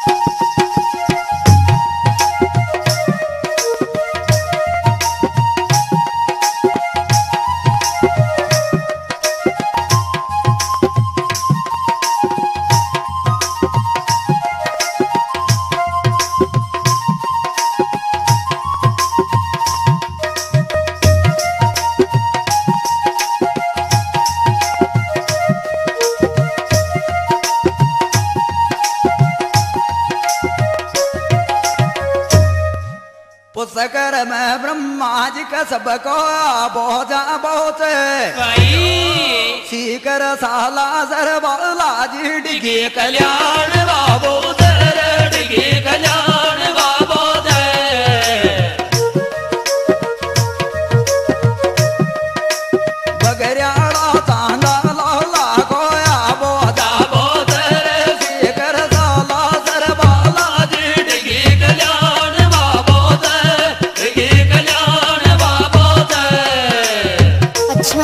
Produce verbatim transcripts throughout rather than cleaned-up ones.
पुष्कर में ब्रह्मा जी का सबको बोझा बहुत सीकर साला सर बाला जी डिगे कल्याण बाबो सर डिगे कल्याण बाबो बगरियाड़ा चांदा लाला कोया बोझा बहुत सीकर साला सर बाला जी डिगे कल्याण बाबो डिगे कल्याण बाबो अच्छा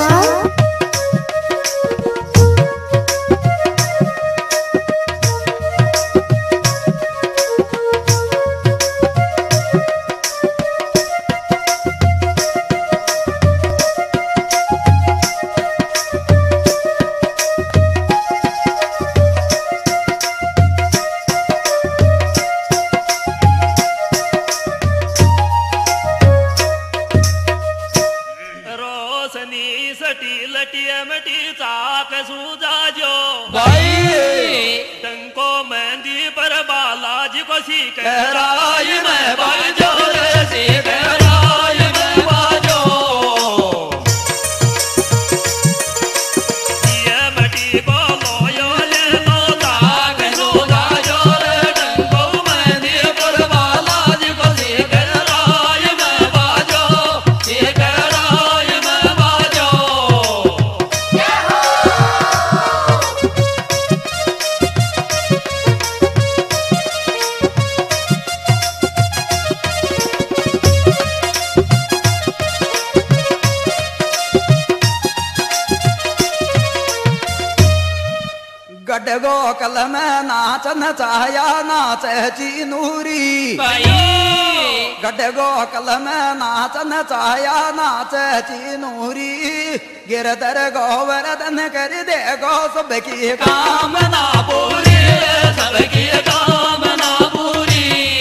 डंको मेहंदी पर बालाजी को सी कहराय में बाजो रे सी कहराय में बाजो ये मटी बोलो यो ले तो ताक सुधा जो रे डंको मेहंदी पर बालाजी को सी कहराय में बाजो सी कहराय में बाजो गडगो कल में नाचन चाया नाच चीनूरी गडगो कल में नाचन चाया नाच चीनूरी गिरधर गोवर्धन कर दे गो सबकी कामना पूरी सबकी कामना पूरी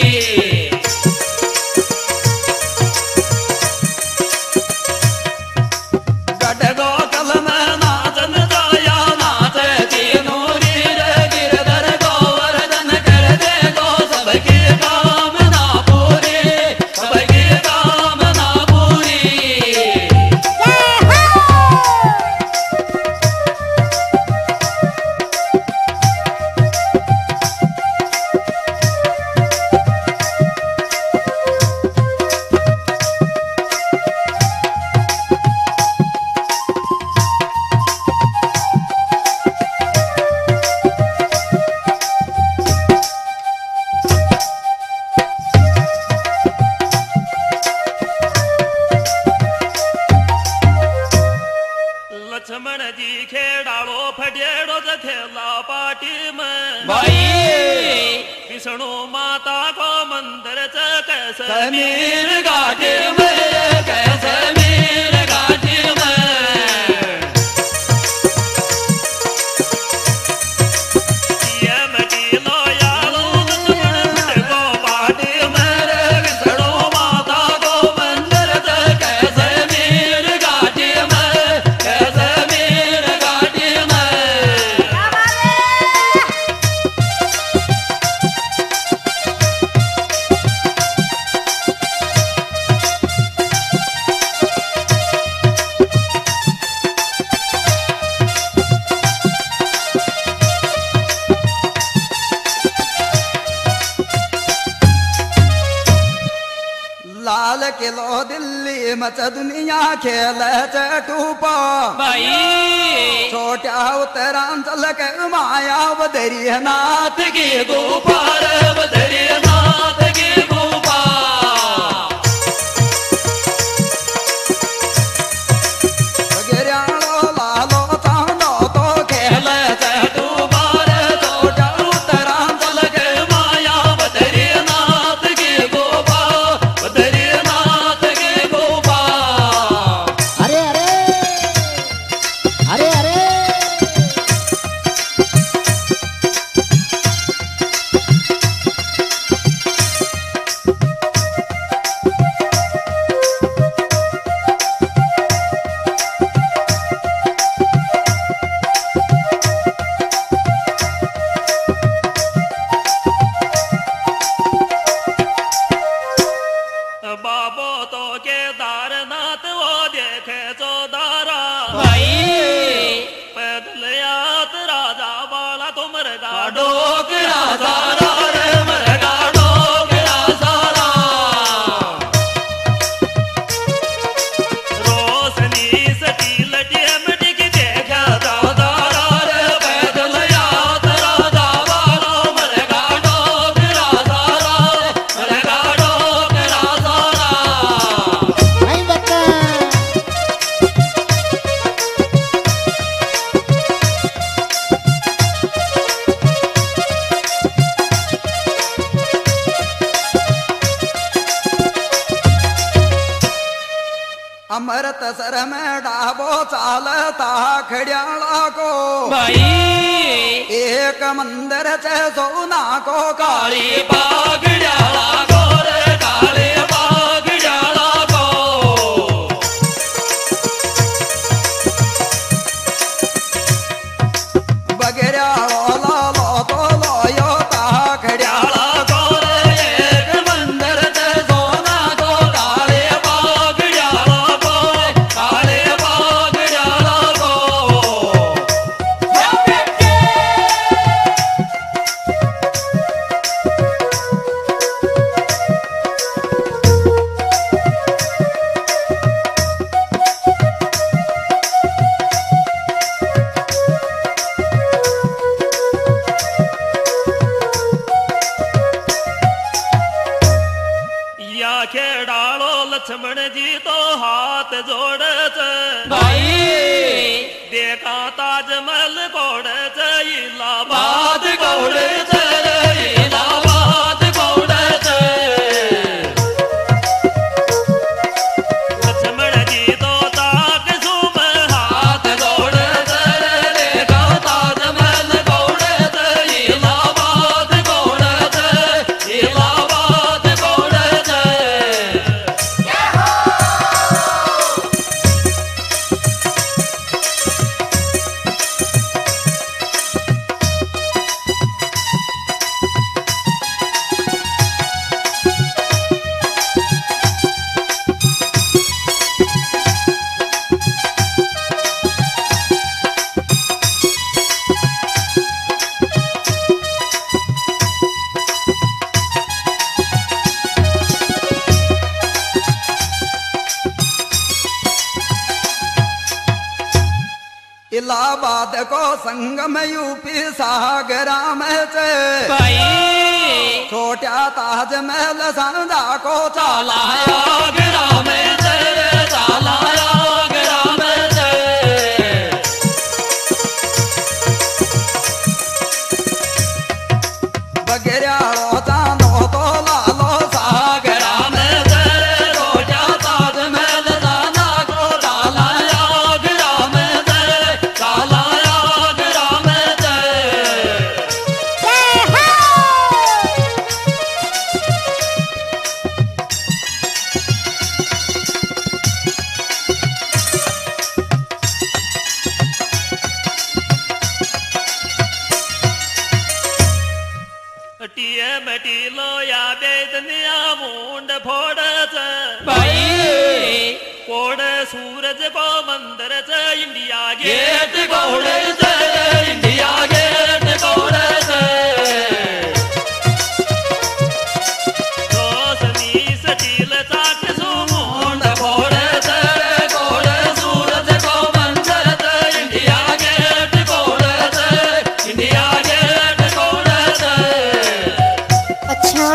गडगो कल में नाचन चाया नाच चीनूरी गिरधर गोवर्धन कर दे गो सबकी कामना पूरी सबकी कामना पूरी लक्ष्मण जी खेड़ाड़ो फटेड़ो थेला पाटी में विष्णु माता को मंदिर च कैसे समीर घाटी में कैसे मीर घाटी में ये मटी लोयालो लक्ष्मण को पाटी में विष्णु माता को मंदिर च कैसे मीर घाटी में कैसे मीर घाटी में लाल किलो दिल्ली मच दुनिया खेल चटूपा छोटा उत्तरांचल के माया बदरी नाथ की गोपार बदरी नाथ की गोपा गिरियालो लालो चांदो तो खेल चटूपार छोटा उत्तरांचल के माया गाडो गिरा सारा रे मर गाडो गिरा सारा रोशनी सटील टेमटी की देखा दादा रे पैदल यात्रा जावारो मर गाडो गिरा सारा मर गाडो गिरा सारा नहीं बता अमृत सर में डाबो चालता खड़ियाला को भाई एक मंदिर च सोना को काली बागड़ियाला को रे काली बागड़ियाला को बगड़ियालो लो तो लोयो ता खड़ियाला को रे एक मंदिर च सोना को काली बागड़ियाला को काली बागड़ियाला को या खेड़ालो लक्ष्मण जी तो हाथ जोड़े च भाई देखा ताजमहल कोड़े च इलाहाबाद बात कौड़े च रे इलाहाबाद कौड़े च लक्ष्मण जी तो ताक सुम हाथ कौड़े च रे देखा ताजमहल कौड़े च इलाहाबाद कौड़े च इलाहाबाद कौड़े च इलाहाबाद को संगम यूपी सागरा में च भाई छोटा ताजमहल सांदा को चाला चालाया ग्राम च रे चालाया ग्राम च बगड़ियालो चांदो तो लालो सागरा ग्राम च रे रोजा ताजमहल जाना को चालाया ग्राम च चालाया ग्राम च टीए मटीलो या बेदनिया मुंड फोड़ च भाई कोड़ सूरज को मंदिर च इंडिया गेट गेट कौड़े च रे इंडिया गेट कौड़े च रोशनी सटील चाक सुमो मुंड फोड़े च रे कोड़े सूरज को मंदिर च इंडिया गेट कौड़े च इंडिया गेट कौड़े च अच्छा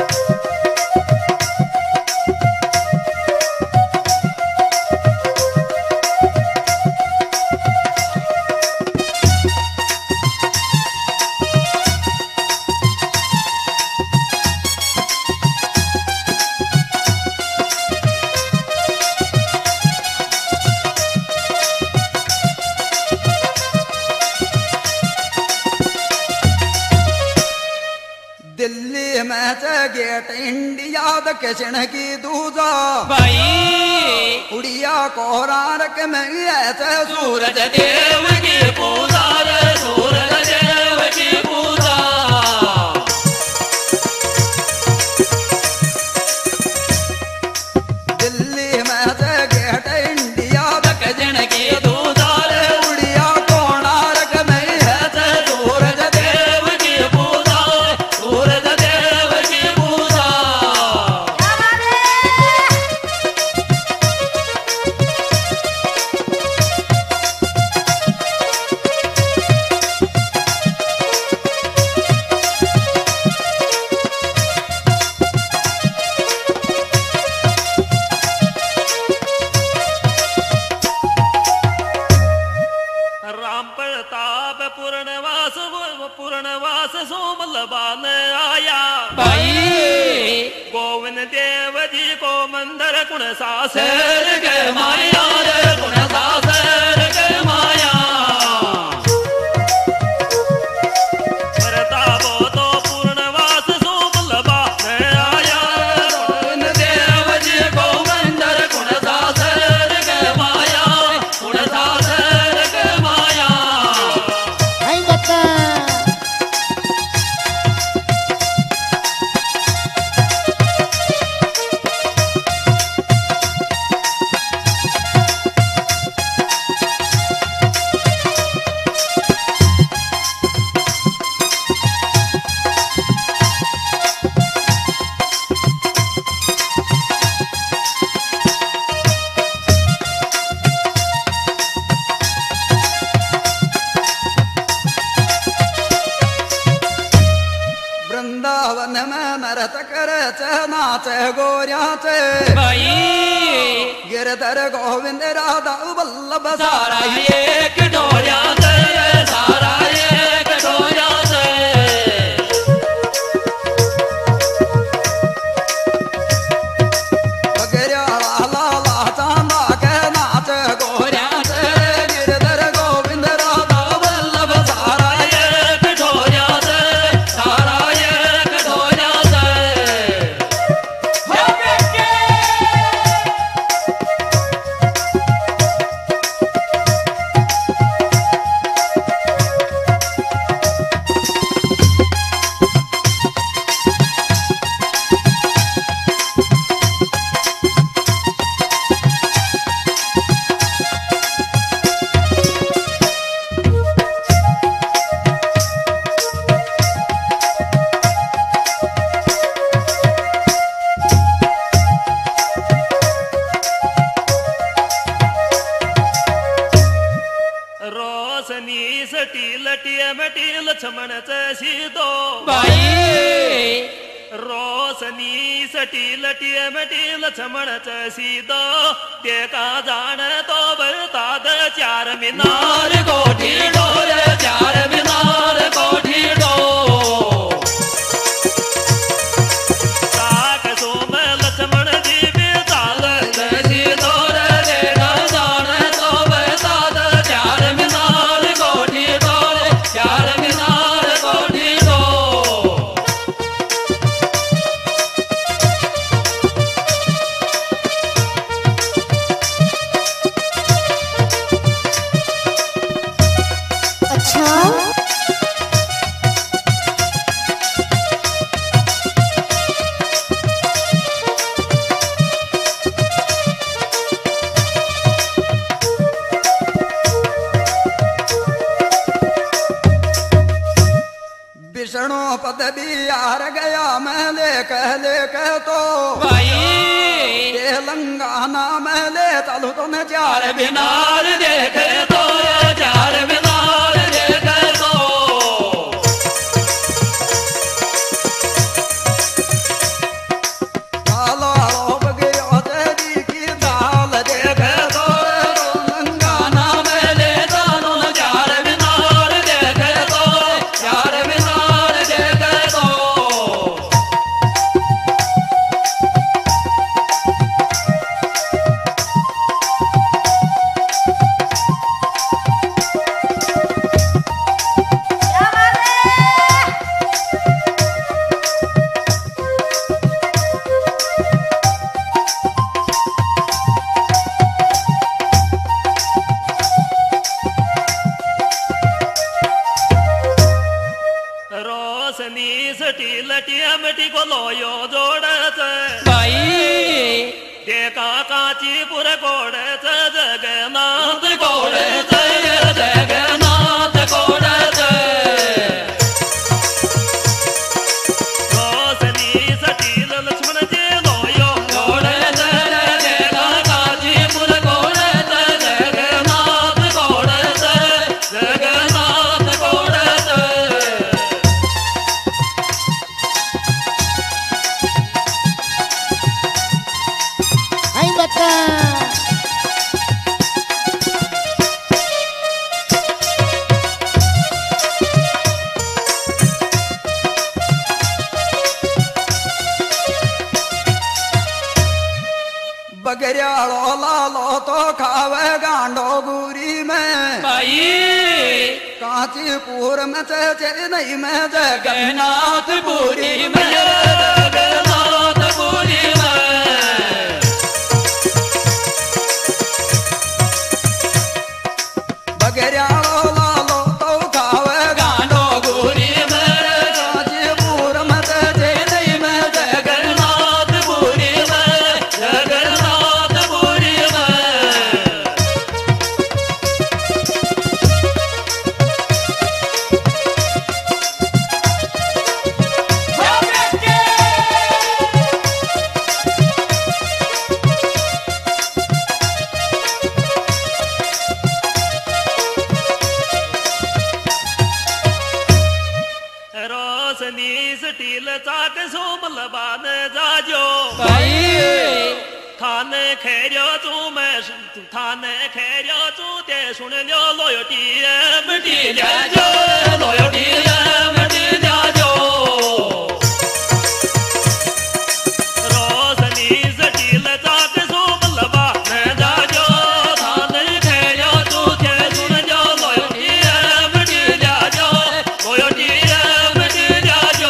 दिल्ली में च गेट इंडिया दक्षिण की दूजा भाई उड़िया कोरारक में है च सूरज देव की पूजा रे सूरज देव की पूजा दिल्ली में च गेट इंडिया दक्षिण की दूजा रे उड़िया कोणारक में है च सूरज देव पूर्णवास सोमल बाल आया भाई गोविंद देव जी को मंदिर कुण सास सर के माया रे गुण सासर के माया प्रतापो तो पूर्णवास सोमल बाल आया गोविंद देव जी को मंदिर गुण सासर के माया गुण सासर के माया नहीं बता वृंदावन में नरत करे नाचे गोरियाचे भाई गिरधर गोविंद राधा वल्लभ सारा एक डोरिया से सारा एक डोरिया से बगरिया लाला चांदा के नाचे गोरियाचे गिरधर गोविंद राधा वल्लभ सारा एक डोरिया से सारा एक डोरिया से रोशनी सटी लटिया मटी लक्ष्मण सीधो भाई रोशनी सटी लटिया मटी लक्ष्मण सीधो देखा जान तो बरता द चार मीनार नार कोठी डोर चार मीनार कोठी डोर काक सोम लक्ष्मण जी बेताल जैसी डोर रे जान तो बता द चार मीनार कोठी डोर चार मीनार कोठी डोर अच्छा विष्णु पद भी हार गया मैं लेख लेख तो भाई तेलंगाना में ले चलू तो मैं चार चार मीनार देख तो चार मीनार देख तो काला रोब गया तेरी की दाल देख तो तेलंगाना में ले जानो चार मीनार देख तो चार मीनार देख तो रोशनी सटी लटिया मटी को लोयो जोड़त भाई देखा कांचीपुर कोड़त जगन्नाथ कोड़े कोड़त जगन्नाथ कोड़े रोशनी सटी लक्ष्मण जी लोयो कोड़े देखा काजीपुर कोड़े जगन्नाथ कोड़े जगन्नाथ कोड़े नहीं बता बगरियालो लालो तो खावे गांडो गुरी में भाई कांचीपुर में चेन्नई में जगन्नाथपुरी में जगन्नाथपुरी में बगरियालो लालो तो खावे गांडो गुरी में कांचीपुर में चेन्नई में जगन्नाथपुरी में जगन्नाथपुरी में रोशनी स्टील चाक सोमल बान जाजो भाई थाने खेरियो तू मैं थाने खेरियो तू ते सुन लो लोयटी मिटी जाजो लोयटी मिटी जाजो रोशनी स्टील चाक सोमल बान जाजो थाने खेरियो तू ते सुन लो लोयटी मिटी जाजो लोयटी मिटी जाजो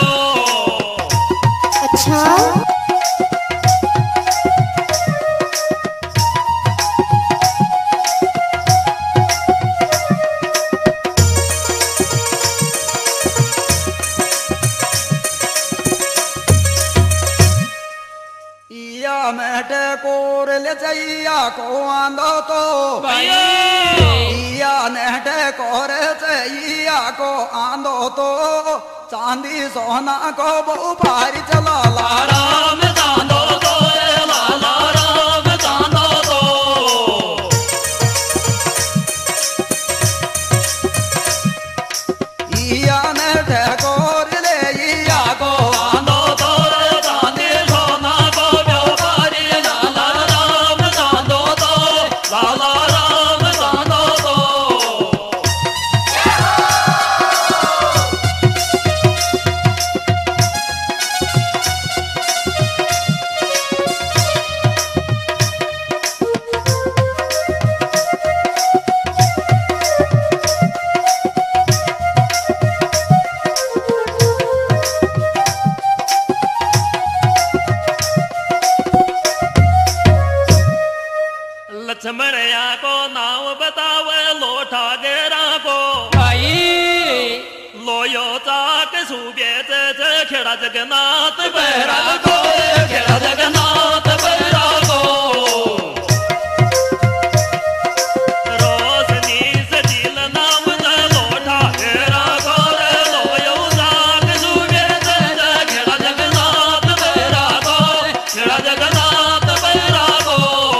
अच्छा इया मेटे कोर ले जइया को आंदो तो भाई इया नेटे कोर जइया को आंदो तो चांदी सोना को बहु भारी चला ला राम चांदो तो लाला राम चांदो तो इया नेटे कोर ले इया को चांदो तो चांदी सोना को व्यापारी लाला राम चांदो तो लाला राम चांदो तो लक्ष्मण या को नाव बतावे लोठा गेरा को भाई लोयो चाक सुबेत खेड़ा जगन्नाथ बहरा बहरा को खेड़ा जगन्नाथ बहरा को रोशनी सजील नाम ज लोठा गेरा को लोयो जाग सुबेत खेड़ा जगन्नाथ बहरा को खेड़ा जगन्नाथ बहरा को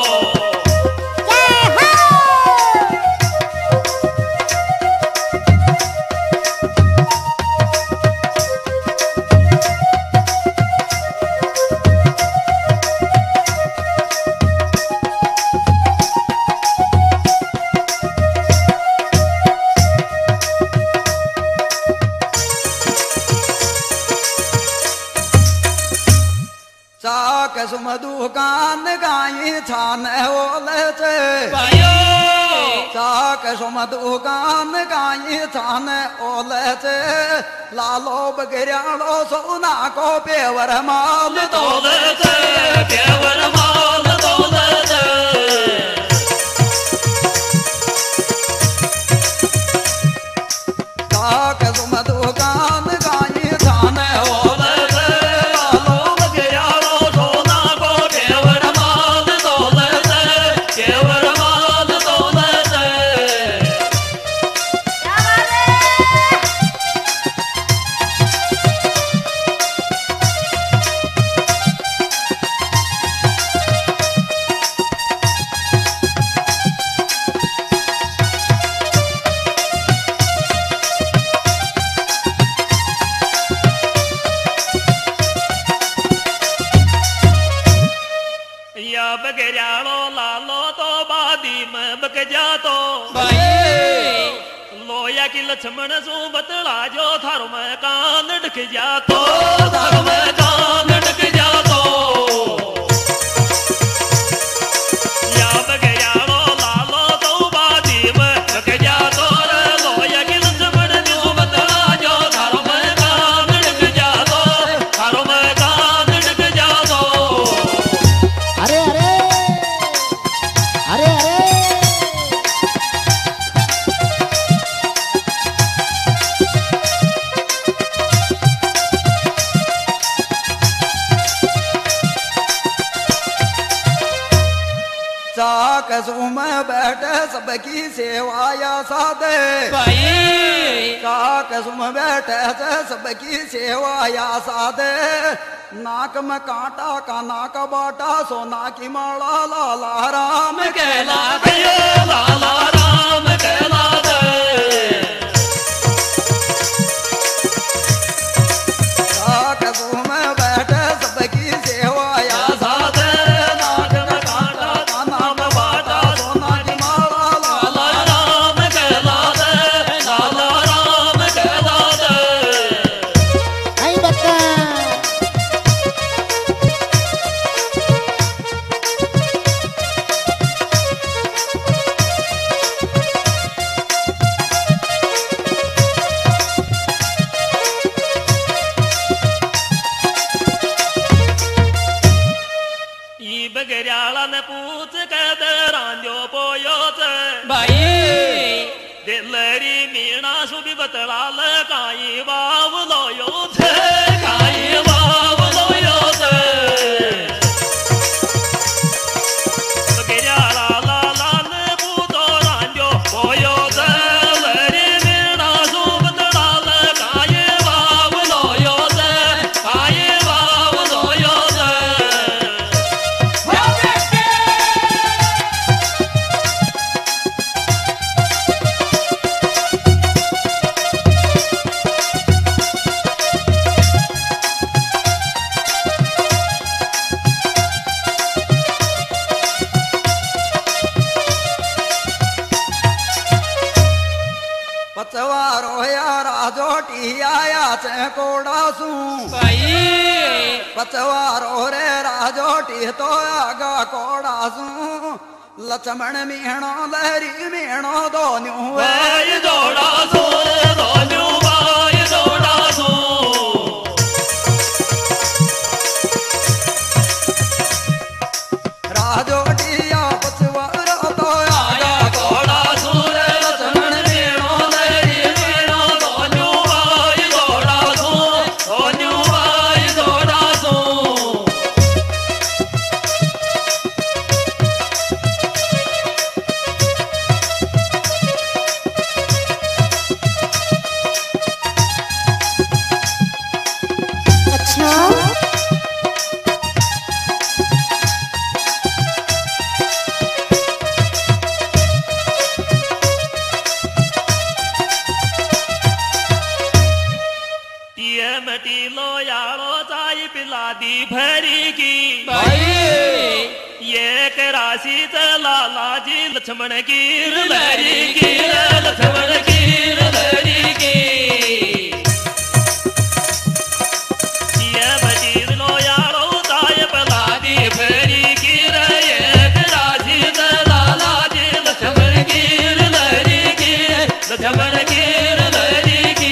चाक सुमधु कान गाई छान ओले चे भाइयो चाक सुमधु कान गाई छान ओले चे लालो बगरियालो सोना को पेवर माल दौलत केवल माल दौलत चाक सुमधु कान गाई छान ओले लालो बगरियालो सोना को केवल माल दौलत केवल माल दौलत या बगरियालो लालो तो बादी में बक जा तो भाई लोया की लक्ष्मण सु बतला जो थारो में कान ढक जा तो धर्म कान ढक जा तो कसुम बैठे सबकी सेवाया साधे भाई का कसुम बैठे से सबकी सेवाया साधे नाक में कांटा का नाक बाटा सोना की माला लाला राम कहला दे लाला राम कहला दे का कसुम बैठे सबकी सेवाया साधे नाक में कांटा का नाक बाटा सोना की माला लाला लाला राम कहला दे लाला राम कहला दे आई बता ई बगरियाला ने पूछ के दे रांझो पोयो ते भाई दिलरी मीणा सुबी बतलाल काई बाव लोयो थे काई बाव लोयो ते बगरियाला लाला ने पूछो रांझो पोयो ते लरी मीणा सुब बतलाल काई बाव लोयो ते काई बाव लोयो ते पचवा रोया राजोटी आया से कोड़ा सू भाई पचवा रो रे राजोटी तो आगा कोड़ा सू लक्ष्मण मीणो लहरी मीणो दोन्यू भाई दौड़ा सो दोन्यू भाई दौड़ा सो राजोटिया पचवा रो तो आगा आया घोड़ा सूर लक्ष्मण मीणो लहरी मीणो दोन्यू भाई दौड़ा सो दोन्यू भाई दौड़ा सो अच्छा ये मटी लो यारो चाय पिला दी भरी की भाई ये के राशि से लाला जी लक्ष्मण की लहरी की लक्ष्मण की लहरी की ये मटी लो यारो चाय पिला आदि फेरी की एक राजी लाला जी लक्ष्मण की लहरी की लक्ष्मण की लहरी की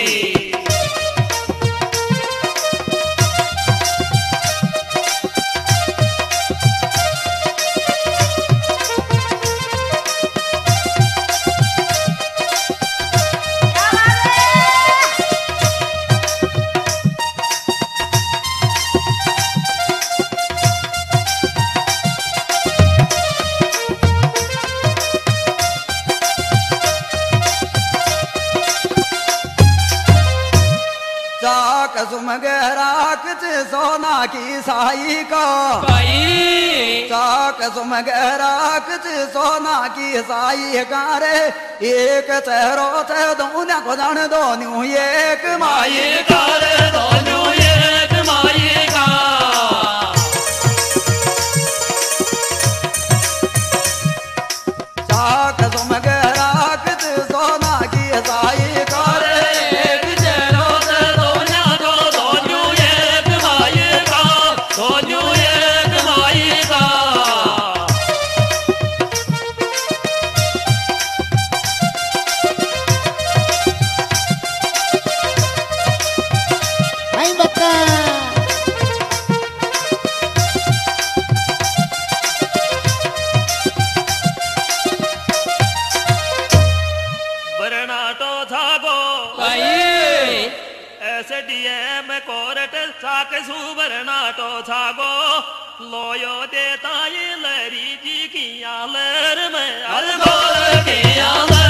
चाक सुम गहराक सोना की साई का भाई चाक सुम गहराक सोना की साई का रे एक चेहरो से दोनों को जान दोनों एक माई माई कर दोनों एक माई का चाक सुम गहराक सोना की साई का रे एक चेहरो से दोनों को दोनों एक माई का दोनों एक माई का आई बता बरनाटो थागो भाई ऐसे डीएम कोर्ट साके सुबरनाटो थागो लोयो देता ये लरी जी की आलर में अरे बोल के आला